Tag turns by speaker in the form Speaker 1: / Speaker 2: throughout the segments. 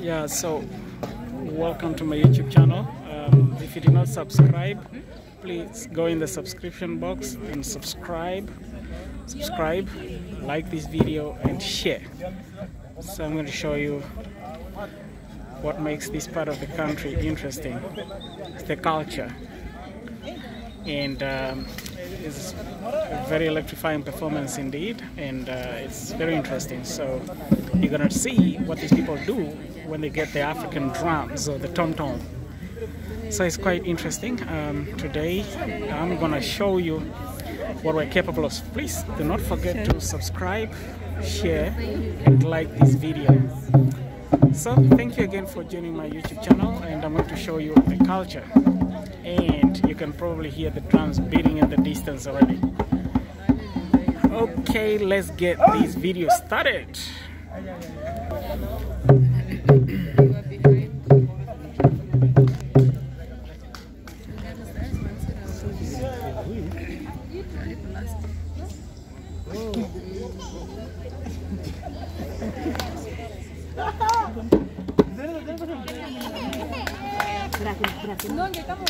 Speaker 1: Yeah, so welcome to my YouTube channel. If you did not subscribe, please go in the subscription box and subscribe, like this video and share. So I'm going to show you what makes this part of the country interesting. It's the culture, and it's a very electrifying performance indeed, and it's very interesting. So you're gonna see what these people do when they get the African drums or the tom-tom. So it's quite interesting. Today I'm gonna show you what we're capable of. Please do not forget to subscribe, share and like this video. So thank you again for joining my YouTube channel, and I'm going to show you the culture, and you can probably hear the drums beating in the distance already. Okay, let's get this video started.
Speaker 2: ¿Dónde estamos?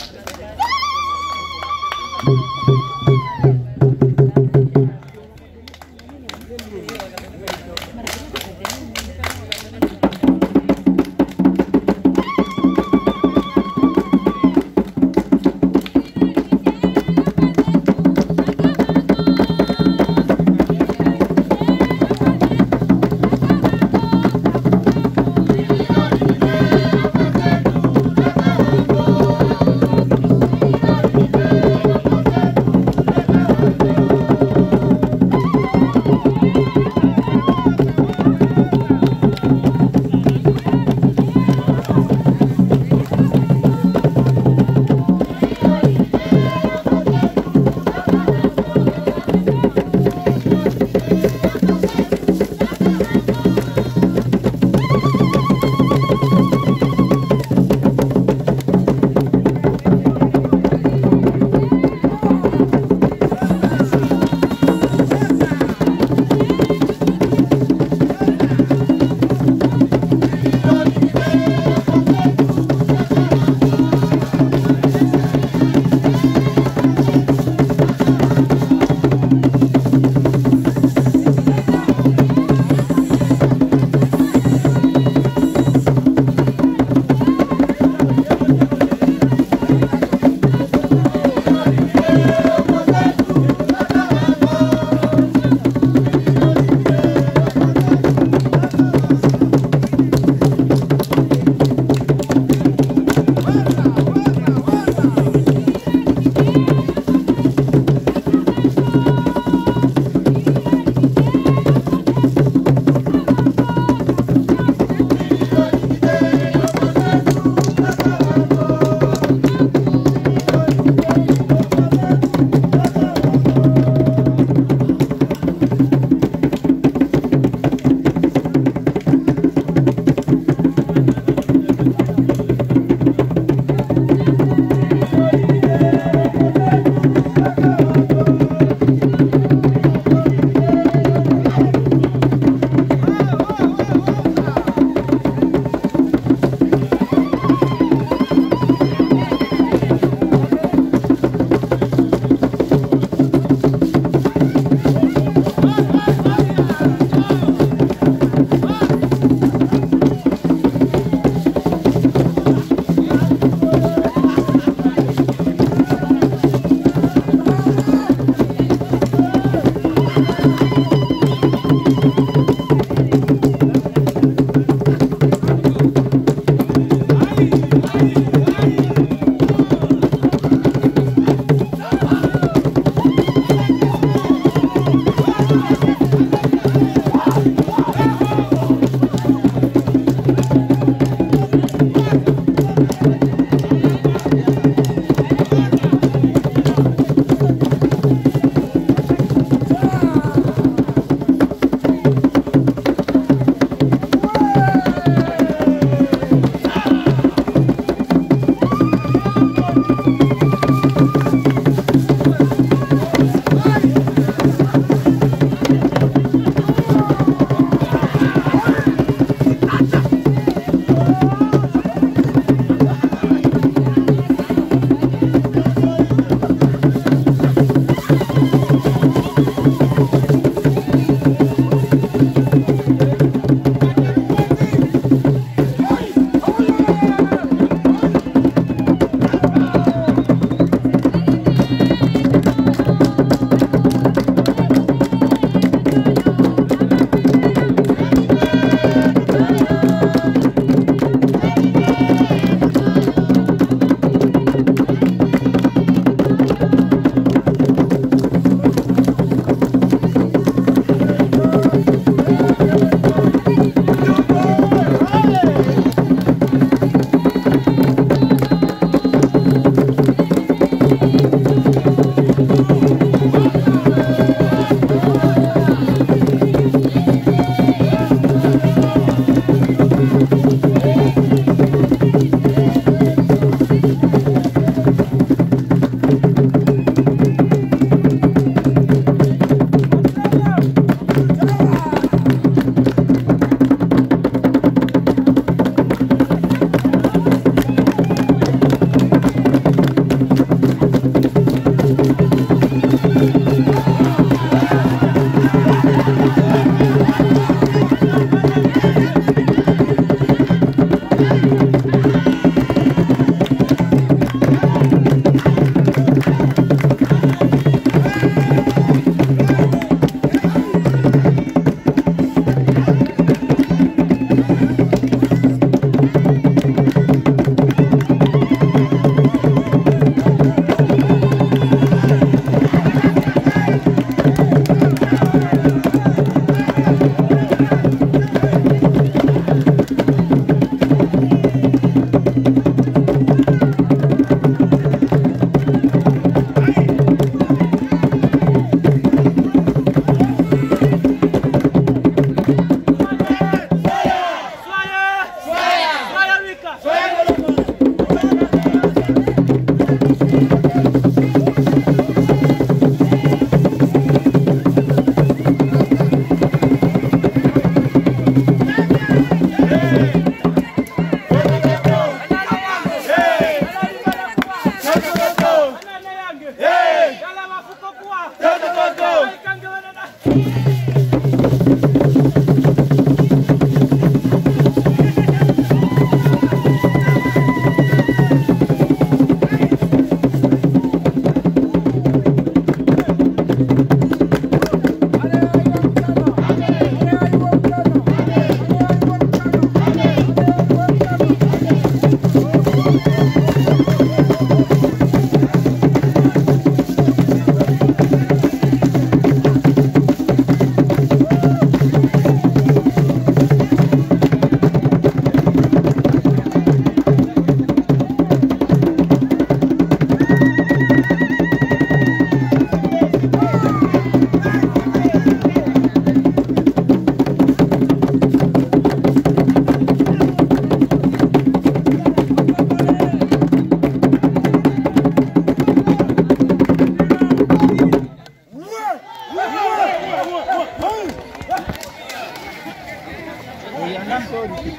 Speaker 3: Jangan kau